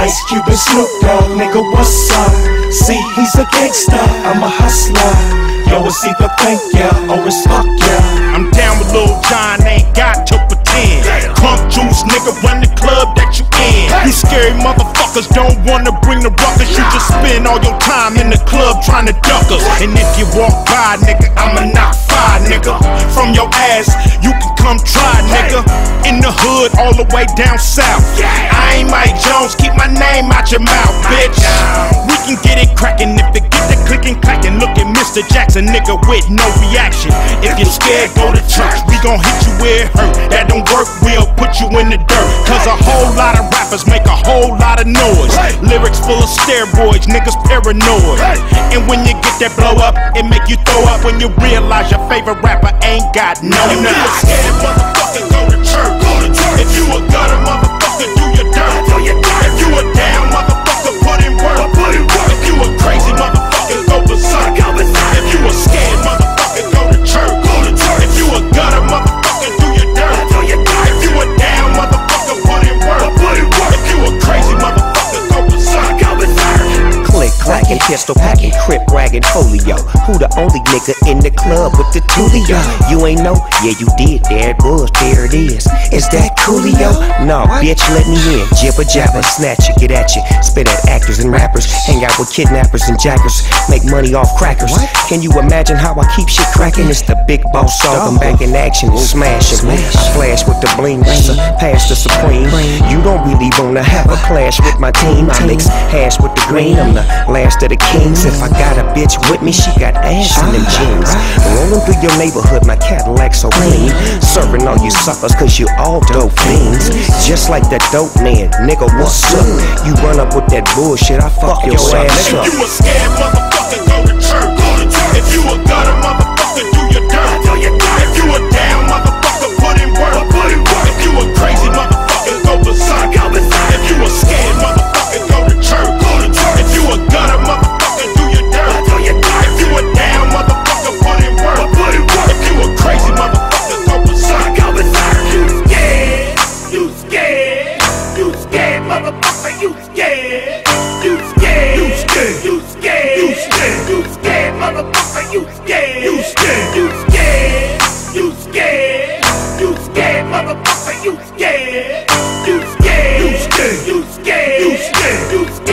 Ice Cube and Snoop Dogg, nigga, what's up? See, he's a gangster, I'm a hustler. Yo, it's either thank ya or it's fuck ya. I'm down with Lil Jon, ain't got to pretend. Clump juice, nigga, run the club that you in. You scary motherfuckers don't wanna bring the ruckus. You just spend all your time in the club trying to duck us. And if you walk by, nigga, I'ma knock fire, nigga. From your ass, you can come try, nigga. In the hood, all the way down south. I ain't Mike Jones, keep my name out your mouth, bitch. We can get it crackin' if it get the clickin' clackin'. Look at Mr. Jackson, nigga, with no reaction. If you're scared, go to church. We gon' hit you where it hurt. That don't work, we'll put you in the dirt. Cause a whole lot of rappers make a whole lot of noise. Lyrics full of steroids, niggas paranoid. And when you get that blow up, it make you throw up when you realize your favorite rapper ain't got no nuts. If you a scared motherfucker, go to church. If you a gutter motherfucker, do your dirt. If you a down motherfucker, put in work. If you a crazy motherfucker, go berserk. If you a scared motherfucker, go to church. If you a gutter motherfucker, do your dirt. If you a down motherfucker, put in work. If you a crazy motherfucker, go berserk. Click, clacking, pistol packing, crip ragging, folio. Who the only nigga in the club with the Tulio? You ain't know? Yeah, you did. There it was, there it is. Is that Coolio? No, bitch, let me in. Jibber jabber, snatch it, get at you. Spit at actors and rappers. Hang out with kidnappers and jackers. Make money off crackers. Can you imagine how I keep shit cracking? It's the big boss dog. I'm back in action, smashing. I flash with the bling, pass the supreme. You don't really wanna have a clash with my team. I mix hash with the green. I'm the last of the kings. If I got a bitch with me, she got ass in them jeans. Rolling through your neighborhood, my Cadillac so clean. Serving all you suckers cause you all dope fiends. Just like that dope man, nigga, what's up? You run up with that bullshit, I fuck your ass up. If you a scared motherfucker, go to church. If you a gutter motherfucker, do your dirt. If you a down motherfucker, put in work. If you a crazy motherfucker, go berserk. If you a scared motherfucker, go to church. If you a gutter motherfucker, do your dirt. If you a down motherfucker, put in work. If you a crazy motherfucker, go berserk. You scared, you scared, motherfucker, you scared. You scared, you scared, you scared, you scared, you scared, motherfucker, you scared. You scared, you scared, you scared, you scared, motherfucker, you scared. You scared, you scared, you scared, you scared, you scared.